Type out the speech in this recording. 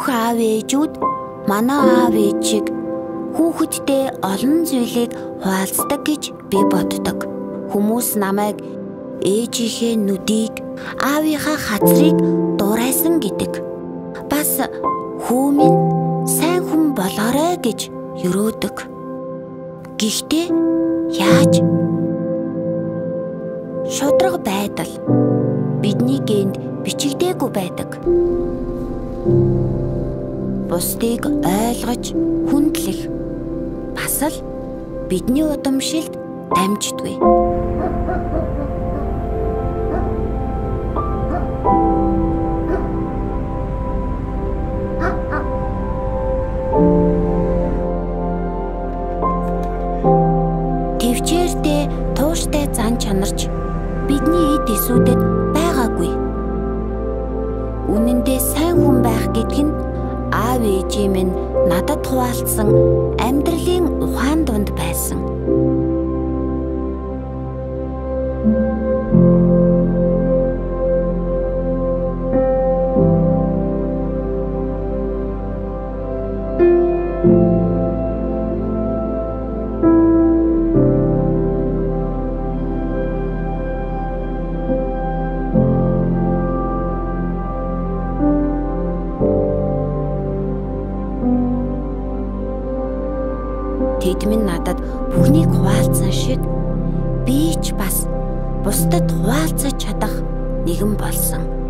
Бүх аав ээжүүд манай аав ээж шиг хүүхэдтэй олон зүйлийг хуваалцдаг гэж би боддог. Хүмүүс намайг ээжийнхээ нүдийг, аавынхаа хацрыг дурайсан гэдэг. Бас хүү минь сайн хүн болоорой гэж юрөөдөг. Гэхдээ яаж? Шудраг байдал бидний генд бичигдээгүй байдаг. Бусдыг ойлгож хүндлэх бас л бидний удамшилд дамждаггүй. Тэвчээртэй тууштай зан чанарч бидний эд эсүүдэд байгаагүй. Үнэн дээр сайн хүн байх гэдэг нь аав ээжийн минь надад хуваалцсан амьдралын ухаан донд байсан. Тэд минь надад бүхнийг хуваалцсан шиг би ч бас бусдад хуваалцаж чадах нэгэн болсон.